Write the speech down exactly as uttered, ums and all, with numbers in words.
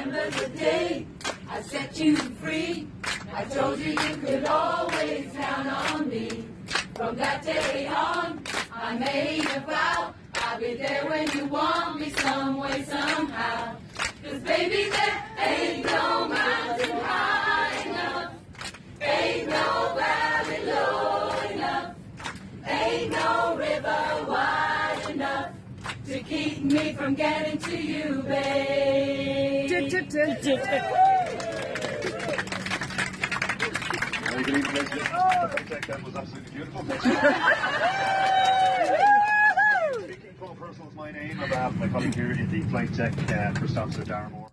remember the day I set you free. I told you you could always count on me. From that day on, I made a vow. I'll be there when you want me some way, somehow. 'Cause baby, there ain't no mountain high enough, ain't no valley low enough, ain't no river wide enough to keep me from getting to you, babe. Very good evening, ladies and gentlemen. That was absolutely beautiful. Speaking full personal is my name. On behalf of my colleague here in the flight deck uh, for Stops at Darramore.